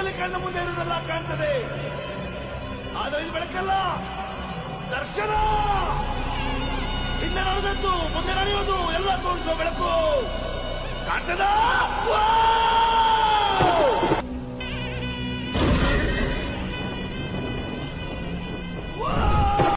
ಬೆಳಕಲ್ಲಿ ಕಣ್ಣ ಮುಂದೆ ಇರುವುದೆಲ್ಲ ಕಾಣ್ತದೆ, ಆದರೆ ಇದು ಬೆಳಕಲ್ಲ, ದರ್ಶನ. ಹಿಂದೆ ನಡೆದದ್ದು ಮುಂದೆ ನಡೆಯೋದು ಎಲ್ಲ ತೋರಿಸೋ ಬೆಳಕು ಕಾಣ್ತದ.